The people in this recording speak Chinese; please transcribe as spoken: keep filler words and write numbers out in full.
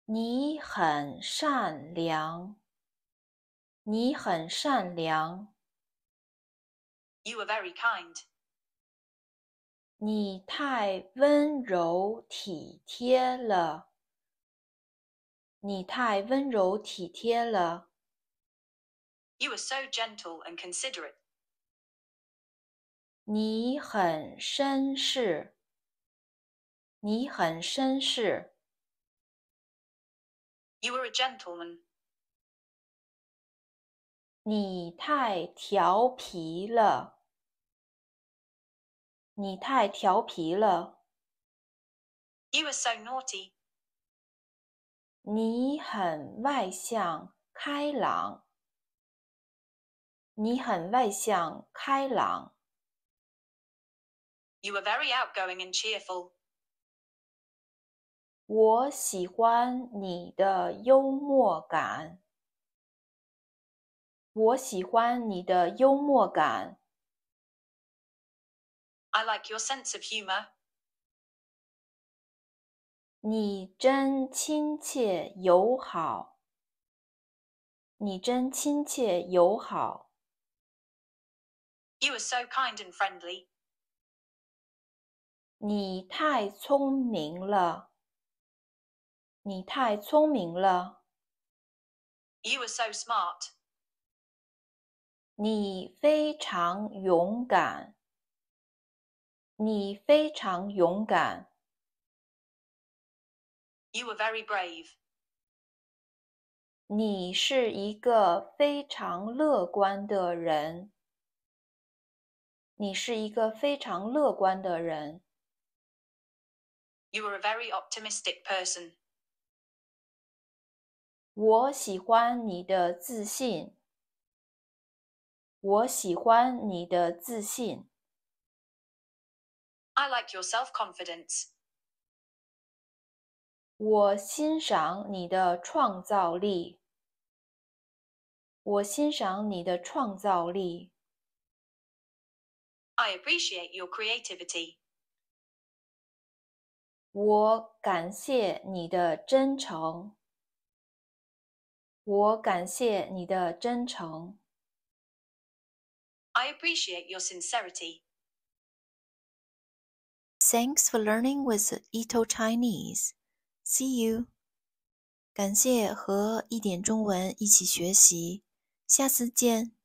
你很善良。你很善良。 You are very kind. 你太温柔体贴了。你太温柔体贴了。 You are so gentle and considerate. 你很绅士。你很绅士。 You are a gentleman. 你太调皮了。你太调皮了。 You are so naughty. 你很外向开朗。你很外向开朗。 You are very outgoing and cheerful. 我喜欢你的幽默感。我喜欢你的幽默感。 I like your sense of humor. 你真亲切友好。你真亲切友好。 You are so kind and friendly. 你太聪明了。你太聪明了。 You are so smart. 你非常勇敢。你非常勇敢。 You are very brave. 你是一个非常乐观的人。你是一个非常乐观的人。 You are a very optimistic person. 我喜欢你的自信。我喜欢你的自信。 I like your self-confidence. 我欣赏你的创造力。我欣赏你的创造力。 I appreciate your creativity. 我感谢你的真诚。我感谢你的真诚。 I appreciate your sincerity. Thanks for learning with Ito Chinese. See you. 感谢和一点中文一起学习，下次见。